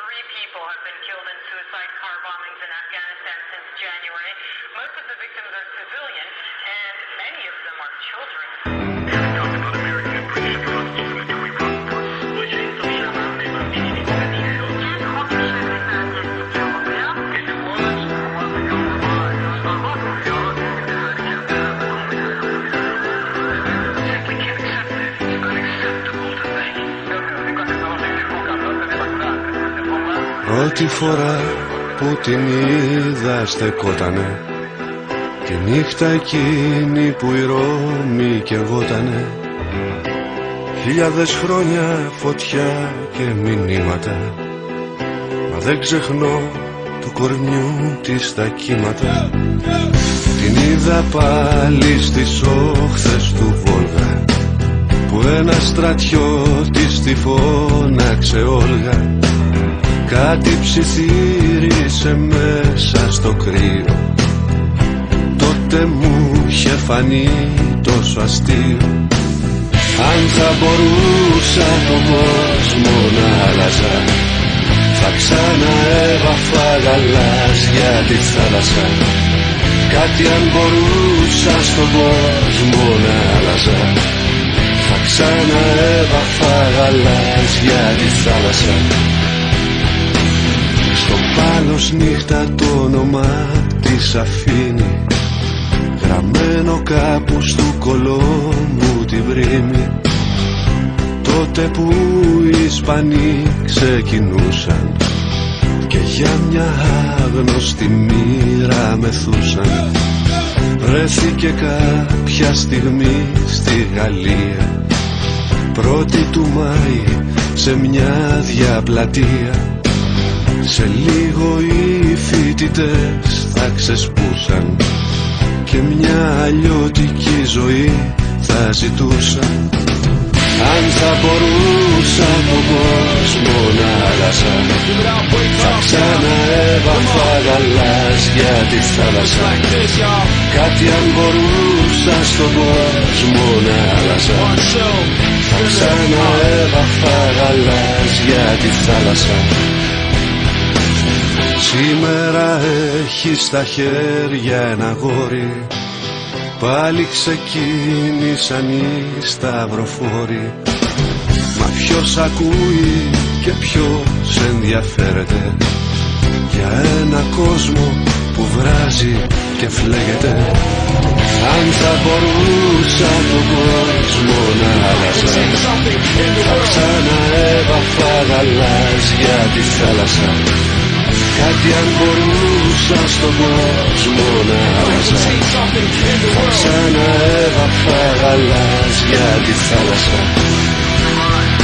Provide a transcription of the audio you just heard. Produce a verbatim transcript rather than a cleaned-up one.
three people have been killed in suicide car bombings in Afghanistan since January. Most of the victims are civilian, and many of them are children. Πρώτη φορά που την είδα στεκότανε τη νύχτα εκείνη που η Ρώμη καιγότανε. Χιλιάδες χρόνια φωτιά και μηνύματα, μα δεν ξεχνώ του κορμιού της τα κύματα. Την είδα πάλι στις όχθες του Βόλγα που ένα στρατιώτης τη φώναξε Όλγα. Κάτι ψιθύρισε μέσα στο κρύο, τότε μου είχε φανεί τόσο αστείο. Αν θα μπορούσα τον κόσμο να άλλαζα, θα ξαναέβαφα γαλάζια τη θάλασσα. Κάτι αν μπορούσα στον κόσμο να άλλαζα, θα ξαναέβαφα γαλάζια τη θάλασσα. Στο πάλος νύχτα το όνομα της αφήνει, γραμμένο κάπου στου κολόμου την βρήμη. Τότε που οι Ισπανοί ξεκινούσαν και για μια άγνωστη μοίρα μεθούσαν, βρέθηκε κάποια στιγμή στη Γαλλία, πρώτη του Μάη σε μια διαπλατεία. Σε λίγο οι φοιτητές θα ξεσπούσαν και μια αλλιώτικη ζωή θα ζητούσαν. Αν θα μπορούσα τον κόσμο να άλλαζα, θα ξαναέβαφα γαλάζια τη θάλασσα. Κάτι αν μπορούσα στον κόσμο να άλλαζα, θα ξαναέβαφα γαλάζια τη θάλασσα. Σήμερα έχει στα χέρια ένα γόρι, πάλι ξεκίνησαν οι σταυροφόροι. Μα ποιος ακούει και ποιος ενδιαφέρεται για ένα κόσμο που βράζει και φλέγεται. Αν θα μπορούσα τον κόσμο να άλλαζα, θα ξαναέβαφα γαλάζια τη θάλασσα. Κάτι αν μπορούσα στον κόσμο να άλλαζα, θα ξαναέβαφα γαλάζια τη θάλασσα.